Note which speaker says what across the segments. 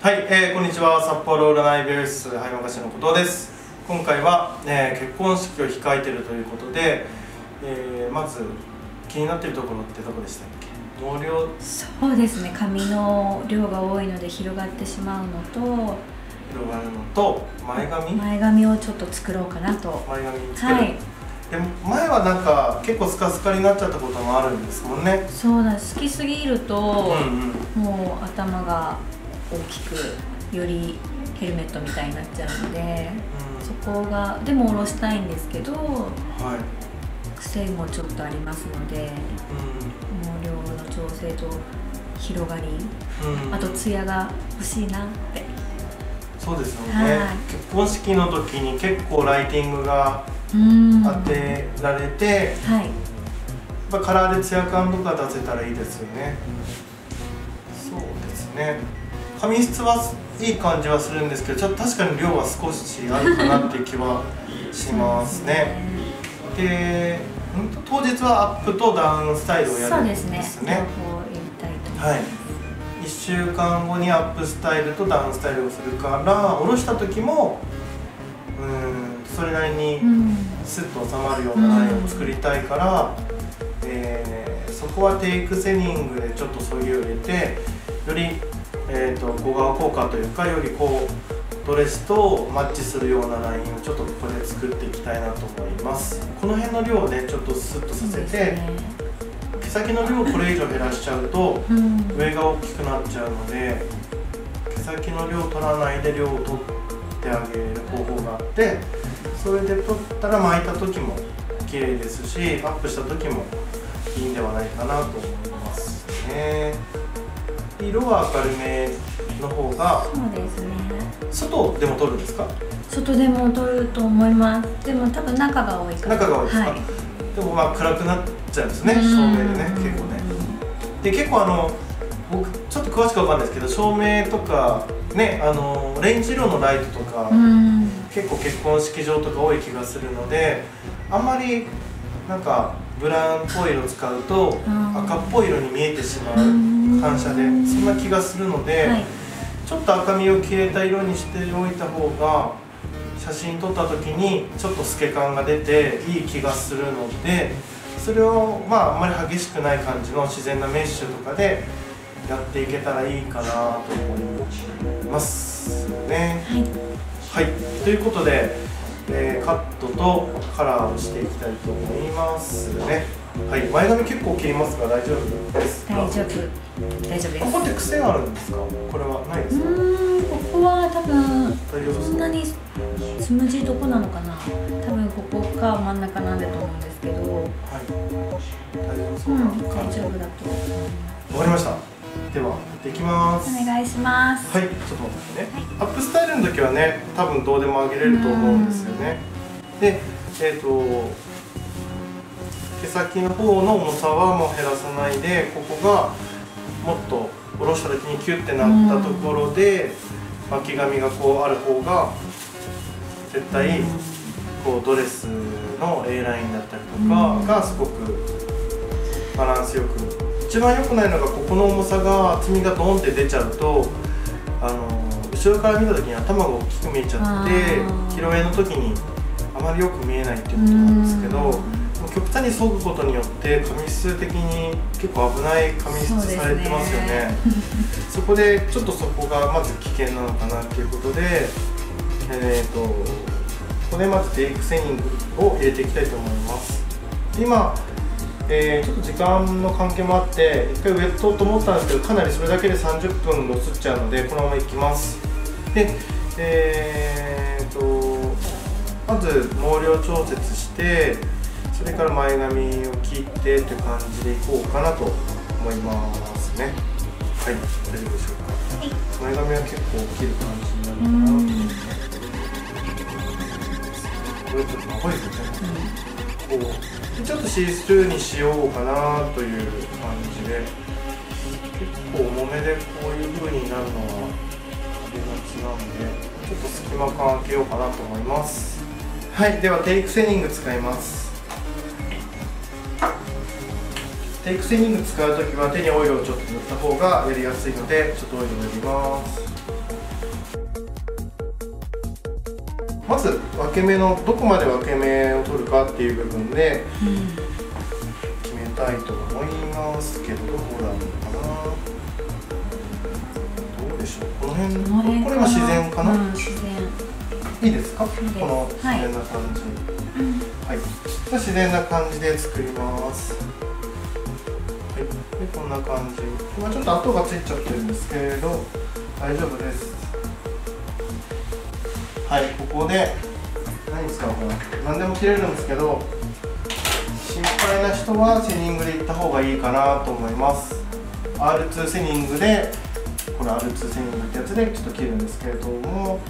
Speaker 1: はい、こんにちは。札幌占い美容室はいまかしの後藤です。今回は、結婚式を控えているということで、まず気になっているところってどこでしたっけ？毛量。
Speaker 2: そうですね、髪の量が多いので広がってしまうのと、
Speaker 1: 広がるのと前
Speaker 2: 髪をちょっと作ろうかなと。
Speaker 1: 前髪作る、はい、でも前はなんか結構スカスカになっちゃったこともあるんですもんね。
Speaker 2: そうなんです。好きすぎると、もう頭が大きくよりヘルメットみたいになっちゃうので、そこがでも下ろしたいんですけど、癖もちょっとありますので、毛量の調整と広がり、あとツヤが欲しいなって。そうですよ
Speaker 1: ね、結婚式の時に結構ライティングが当てられて、やっぱカラーでツヤ感とか出せたらいいですよね。そうですね、髪質はいい感じはするんですけど、ちょっと確かに量は少しあるかなっていう気はしますね。で、当日はアップとダウンスタイルをやるんですね。
Speaker 2: そうですね、両方やりたいと思います。
Speaker 1: はい、1週間後にアップスタイルとダウンスタイルをするから、下ろした時もそれなりにスッと収まるようなラインを作りたいから、そこはテイクセニングでちょっとそぎを入れて、より小顔効果というか、よりこうドレスとマッチするようなラインをちょっとここで作っていきたいなと思います。この辺の量をねちょっとスッとさせて、毛先の量をこれ以上減らしちゃうと上が大きくなっちゃうので、毛先の量を取らないで量を取ってあげる方法があって、それで取ったら巻いた時も綺麗ですし、アップした時もいいんではないかなと思いますね。色は明るめの方が。
Speaker 2: そうですね。
Speaker 1: 外でも撮るんですか？
Speaker 2: 外でも撮ると思います。でも多分中が多いから。
Speaker 1: 中が多いですか？でもまあ暗くなっちゃうんですね、照明でね、結構ね。で、結構僕ちょっと詳しくわかんないですけど、照明とかね、オレンジ色のライトとか結構結婚式場とか多い気がするので、あんまりなんかブラウンっぽい色を使うと赤っぽい色に見えてしまう、反射でそんな気がするので、ちょっと赤みを消えた色にしておいた方が写真撮った時にちょっと透け感が出ていい気がするので、それをあんまり激しくない感じの自然なメッシュとかでやっていけたらいいかなと思いますね。はい、ということで、カットとカラーをしていきたいと思いますね。はい、前髪結構切りますが大丈夫ですか？
Speaker 2: 大丈夫です。
Speaker 1: ここって癖があるんですか？これはないですか？
Speaker 2: ここは多分そんなにつむじどこなのかな。多分ここか真ん中なんだと思うんですけど。はい。大丈夫そうな感じ。大丈夫だと思います。
Speaker 1: わかりました。ではできます。
Speaker 2: お願いします。
Speaker 1: はい、ちょっと待ってね。アップスタイルの時はね、多分どうでも上げれると思うんですよね。で、毛先の方の重さはもう減らさないで、ここがもっと下ろした時にキュッてなったところで巻き髪がこうある方が絶対こうドレスの A ラインだったりとかがすごくバランスよく、一番良くないのがここの重さが厚みがドーンって出ちゃうと、後ろから見た時に頭が大きく見えちゃって、拾えの時にあまりよく見えないっていうことなんですけど、極端に削ぐことによって髪質的に結構危ない髪質されてますよね。そこでちょっとそこがまず危険なのかなっていうことで、ここでまずテイクセニングを入れていきたいと思います。今、ちょっと時間の関係もあって一回ウェットと思ったんですけど、かなりそれだけで30分のすっちゃうのでこのままいきます。で、まず毛量調節して、それから前髪を切ってという感じでいこうかなと思いますね。はい、大丈夫でしょうか。前髪は結構切る感じになるかなと思います。これちょっと長いですね。こうちょっとシースルーにしようかなという感じで、結構重めでこういう風になるのはありがちなんで、ちょっと隙間感開けようかなと思います。はい、ではテイクセニング使います。テイクセニング使うときは手にオイルをちょっと塗った方がやりやすいので、ちょっとオイルを塗ります。 まず分け目のどこまで分け目を取るかっていう部分で決めたいと思いますけど、どこだろうかな。どうでしょう、この辺、これは自然かな、
Speaker 2: 自然
Speaker 1: いいですか、
Speaker 2: いいです、
Speaker 1: この自然な感じ、はい、じゃあ自然な感じで作ります。はい、でこんな感じ、今ちょっと跡がついちゃってるんですけれど大丈夫です。はい、ここで何使うかな、何でも切れるんですけど、心配な人はセニングでいった方がいいかなと思います。 R2 セニングで、これ R2 セニングってやつでちょっと切るんですけれども、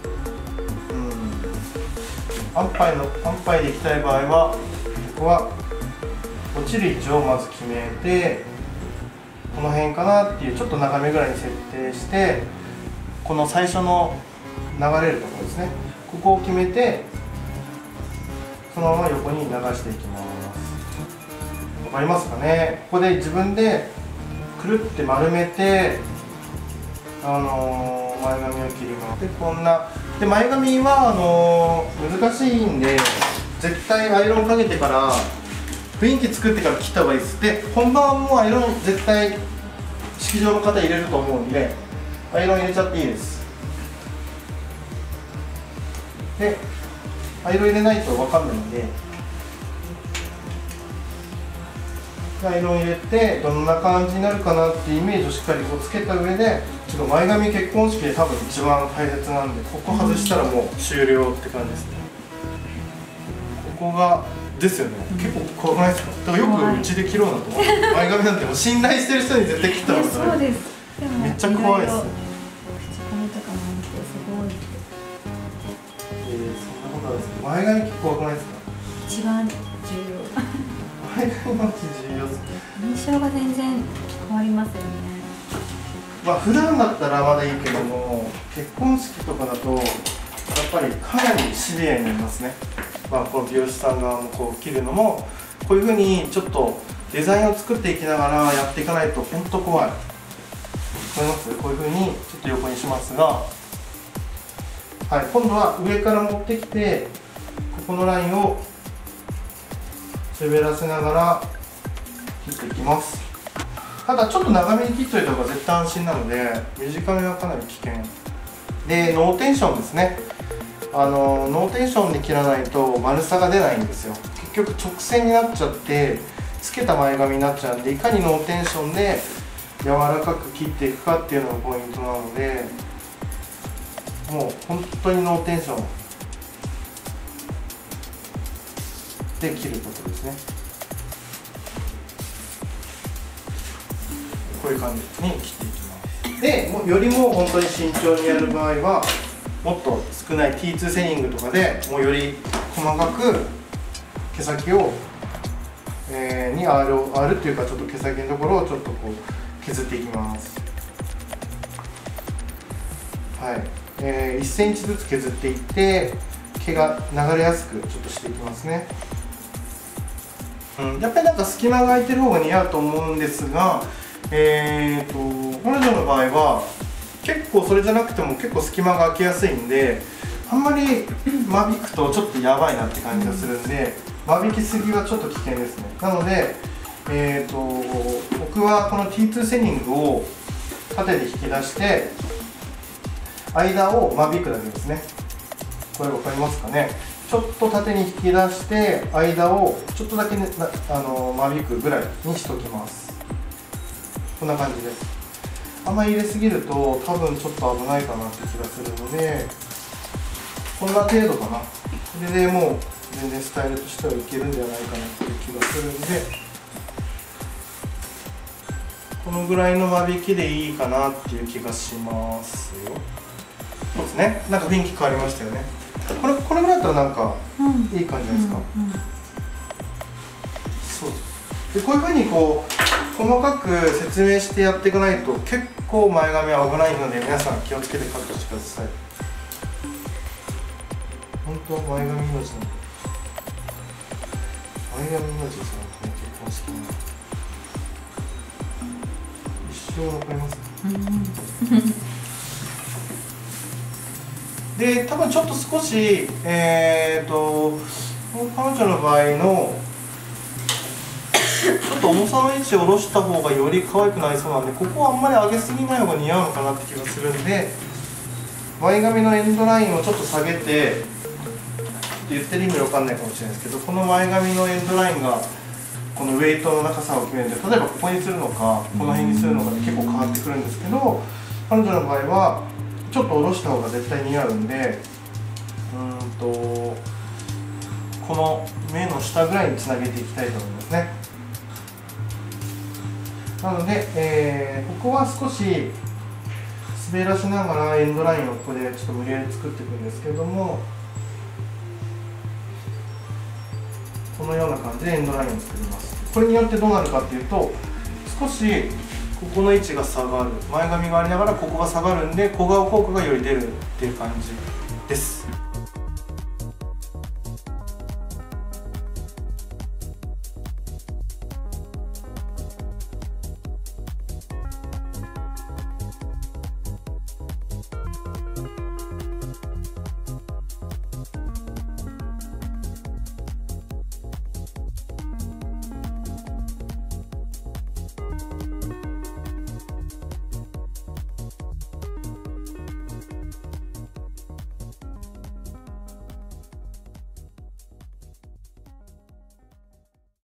Speaker 1: 安牌でいきたい場合は、ここは落ちる位置をまず決めて、この辺かなっていうちょっと長めぐらいに設定して、この最初の流れるところですね、ここを決めてそのまま横に流していきます。わかりますかね。ここで自分でくるって丸めて、前髪を切ります。でこんなで、前髪は難しいんで、絶対アイロンかけてから雰囲気作ってから切った方がいいです。で本番もアイロン絶対式場の方入れると思うんで、アイロン入れちゃっていいです。でアイロン入れないと分かんないんで、アイロン入れてどんな感じになるかなっていうイメージをしっかりこうつけた上で、ちょっと前髪結婚式で多分一番大切なんで、ここ外したらもう終了って感じですね。ここがですよね、結構怖くないですか。だからよくうちで切ろうなと思って、前髪なんてもう信頼してる人に絶対切った方がいい。
Speaker 2: そうです。
Speaker 1: めっちゃ怖いです。
Speaker 2: 口コミとかも見てすごい。
Speaker 1: そんなことないです。前髪結構怖くないですか。
Speaker 2: 一番重要。
Speaker 1: 前髪マジ重要です。
Speaker 2: 印象が全然変わりますよね。
Speaker 1: まあ普段だったらまだいいけども、結婚式とかだとやっぱりかなりシビアになりますね。まあこの美容師さん側もこう切るのも、こういうふうにちょっとデザインを作っていきながらやっていかないと本当怖い。わかります？こういうふうにちょっと横にしますが、はい、今度は上から持ってきて、ここのラインを滑らせながら切っていきます。ただちょっと長めに切っておいた方が絶対安心なので、短めはかなり危険で、ノーテンションですね。ノーテンションで切らないと丸さが出ないんですよ。結局直線になっちゃってつけた前髪になっちゃうんで、いかにノーテンションで柔らかく切っていくかっていうのがポイントなので、もう本当にノーテンションで切ることですね。こういう感じに切っていきます。でよりも本当に慎重にやる場合は、もっと少ない T2 セニングとかでもうより細かく毛先を、に R っていうかちょっと毛先のところをちょっとこう削っていきます。はい、1センチずつ削っていって毛が流れやすくちょっとしていきますね。やっぱりなんか隙間が空いてる方が似合うと思うんですが、彼女の場合は結構それじゃなくても結構隙間が空きやすいんで、あんまり間引くとちょっとやばいなって感じがするんで、間引きすぎはちょっと危険ですね。なので、僕はこの T2 セニングを縦で引き出して間を間引くだけですね。これ分かりますかね。ちょっと縦に引き出して間をちょっとだけ、ね、間引くぐらいにしときます。こんな感じです。あんまり入れすぎると多分ちょっと危ないかなって気がするので、こんな程度かな。これでもう全然スタイルとしてはいけるんじゃないかなっていう気がするんで、このぐらいの間引きでいいかなっていう気がしますよ。そうですね。なんか雰囲気変わりましたよね。これぐらいだったらなんかいい感じじゃないですか。そうで、こういうふうにこう細かく説明してやっていかないと結構前髪は危ないので、皆さん気をつけてカットしてください。本当は前髪命なんで、前髪命ですよ、本当に結婚式の一生残りますね。 で多分ちょっと少し彼女の場合のちょっと重さの位置を下ろした方がより可愛くなりそうなんで、ここはあんまり上げすぎない方が似合うのかなって気がするんで、前髪のエンドラインをちょっと下げて、言ってる意味わかんないかもしれないですけど、この前髪のエンドラインがこのウェイトの長さを決めるんで、例えばここにするのかこの辺にするのかで結構変わってくるんですけど、彼女の場合はちょっと下ろした方が絶対似合うんで、この目の下ぐらいにつなげていきたいと思いますね。なので、ここは少し滑らしながらエンドラインをここでちょっと無理やり作っていくんですけれども、このような感じでエンドラインを作ります。これによってどうなるかっていうと、少しここの位置が下がる、前髪がありながらここが下がるんで、小顔効果がより出るっていう感じです。